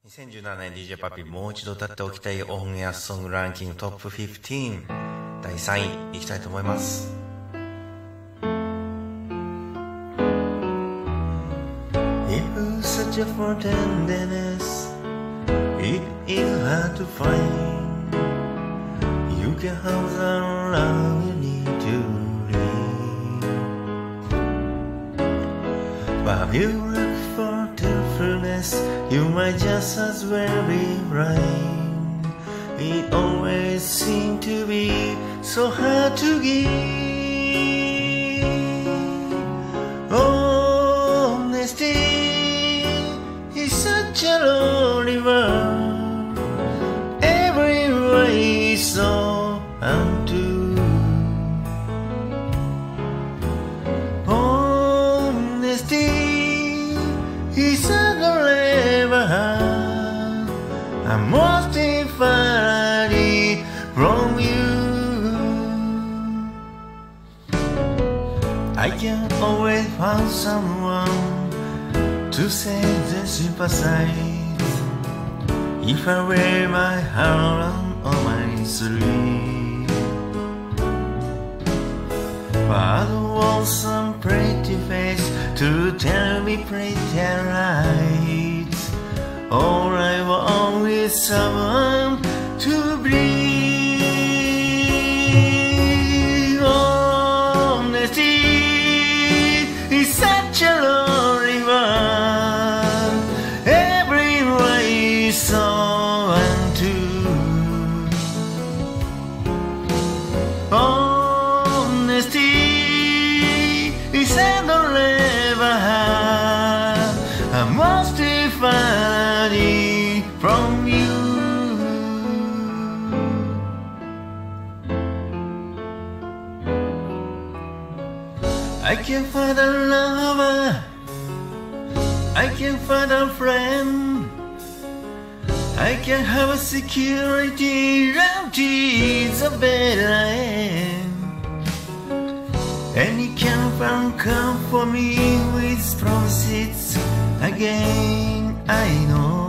2017年 DJ パピーもう一度歌っておきたいオンエアソングランキングトップ15第3位いきたいと思います。If you search for tenderness, it is hard to find. You can have the love you need to live. But if you look for tearfulness, you might just as well be blind. It always seems to be so hard to give. Honesty is such a lonely world. Every way is so untrue. Honesty is a never hard. I'm most infinitely from you. I can always find someone to say they sympathize if I wear my heart on my sleeve. But I don't want some pretty face to tell me pretty lies. All I want is someone to breathe. Honesty is such a lonely world. Every way is so untrue. Honesty is never hard. I must find it from you. I can find a lover, I can find a friend, I can have a security that is a better end. And you can find come for me with promises again. I know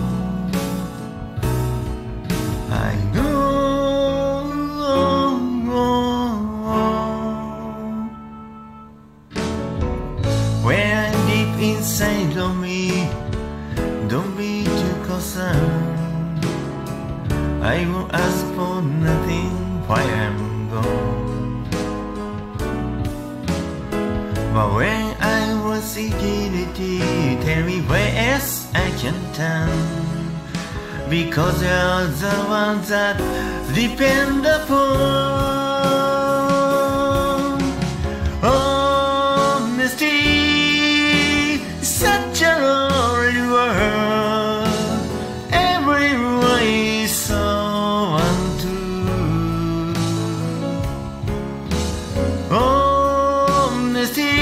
when deep inside of me, don't be too concerned. I won't ask for nothing while I'm gone. But when I was security, tell me where else I can turn, because you're the one that depend upon. Honesty is such a lonely world. Every way is so untrue. Honesty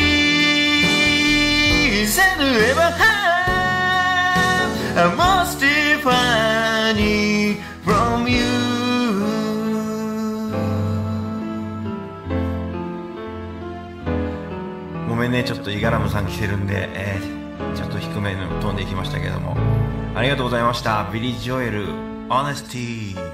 is never hard. I must find it from you. ごめんね、ちょっとイガラムさん来てるんで、ちょっと低めの飛んでいきましたけども、ありがとうございました。ビリー・ジョエル、Honesty。